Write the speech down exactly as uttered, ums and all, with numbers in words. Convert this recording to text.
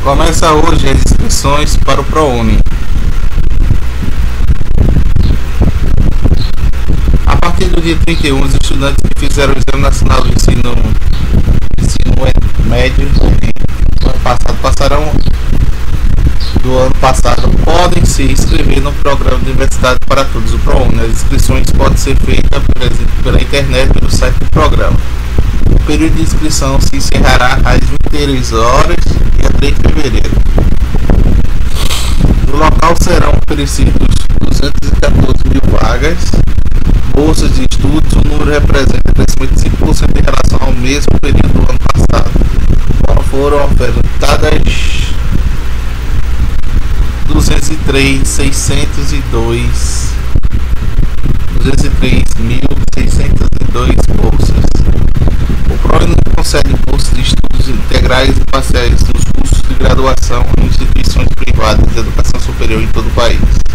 Começa hoje as inscrições para o ProUni. A partir do dia trinta e um, os estudantes que fizeram o Exame Nacional do Ensino, ensino Médio do ano passado, passarão do ano passado, podem se inscrever no programa de Universidade para Todos, o ProUni. As inscrições podem ser feitas pela internet, pelo site do programa. O período de inscrição se encerrará às vinte e três horas, dia três de fevereiro. No local serão oferecidos duzentas e quatorze mil vagas, bolsas de estudos. O número representa crescimento de cinco por cento em relação ao mesmo período do ano passado, quando foram ofertadas duzentos e três mil seiscentos e dois bolsas. O ProUni concede bolsas de estudos integrais e parciais nos cursos de graduação em instituições privadas de educação superior em todo o país.